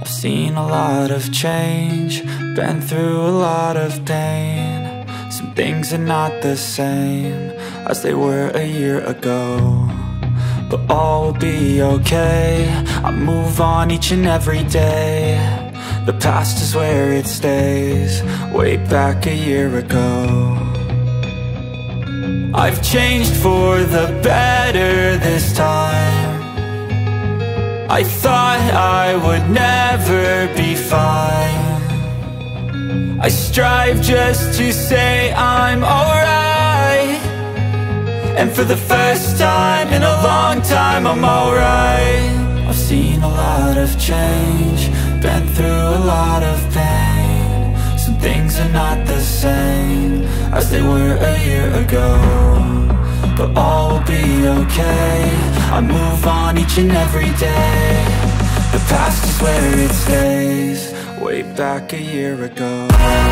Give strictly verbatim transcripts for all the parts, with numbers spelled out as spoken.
I've seen a lot of change, been through a lot of pain. Some things are not the same as they were a year ago, but all will be okay. I move on each and every day. The past is where it stays, way back a year ago. I've changed for the better this time. I thought I would never be fine. I strive just to say I'm alright, and for the first time in a long time I'm alright. I've seen a lot of change, been through a lot of pain. Some things are not the same as they were a year ago, but all will be okay. I move on each and every day. The past is where it stays, way back a year ago.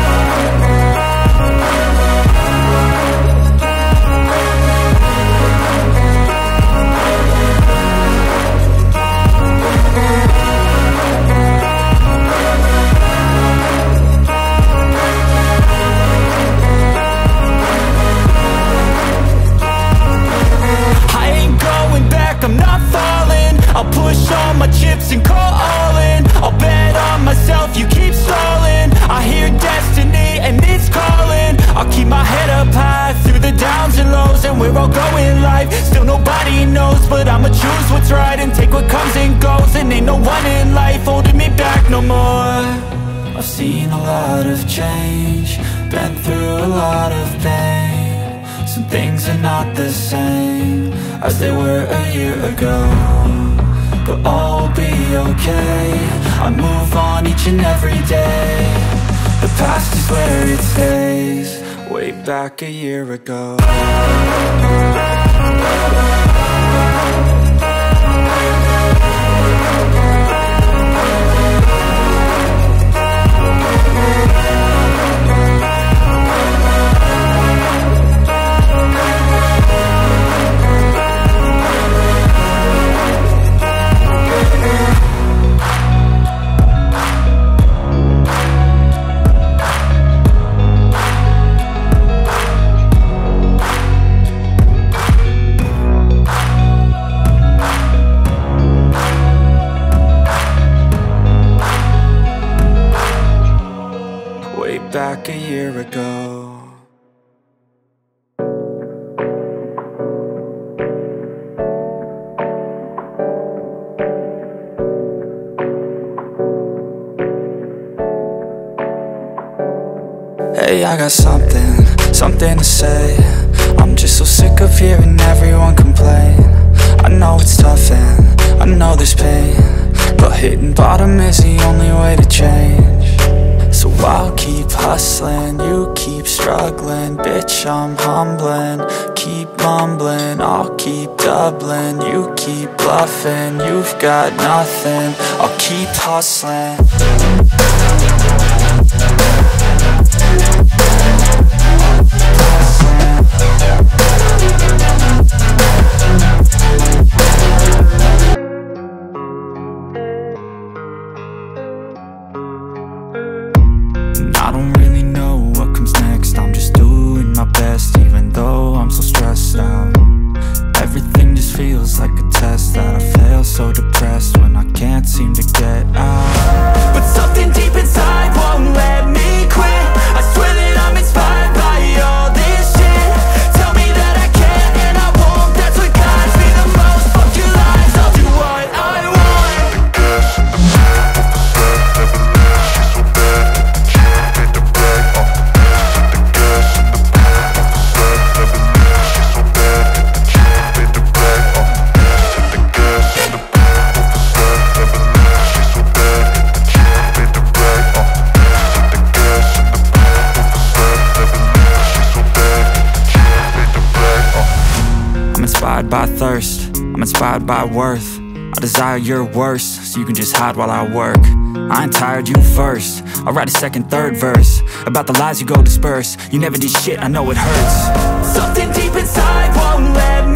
I'm not falling, I'll push all my chips and call all in. I'll bet on myself, you keep stalling. I hear destiny and it's calling. I'll keep my head up high through the downs and lows, and we're all going life. Still nobody knows, but I'ma choose what's right and take what comes and goes. And ain't no one in life holding me back no more. I've seen a lot of change, been through a lot of pain. Some things are not the same as they were a year ago, but all will be okay. I move on each and every day. The past is where it stays, way back a year ago. Back a year ago. Hey, I got something, something to say. I'm just so sick of hearing everyone complain. I know it's tough and I know there's pain, but hitting bottom is the only way to change. So I'll keep hustling, you keep struggling. Bitch, I'm humbling, keep mumbling. I'll keep doubling, you keep bluffing. You've got nothing, I'll keep hustling. I don't really know what comes next. I'm just doing my best, even though I'm so stressed out. Everything just feels like a test that I fail, so depressed when I can't seem to get out. But something deep inside won't let me quit. I swear that I'm inspired by all this shit. Tell me that I can and I won't, that's what guides me the most. Fuck your lies, I'll do what I want. The gas in the back of the set, never leaves, she's so bad. By thirst, I'm inspired by worth. I desire your worst, so you can just hide while I work. I ain't tired, you first. I'll write a second, third verse about the lies you go disperse. You never did shit, I know it hurts. Something deep inside won't let me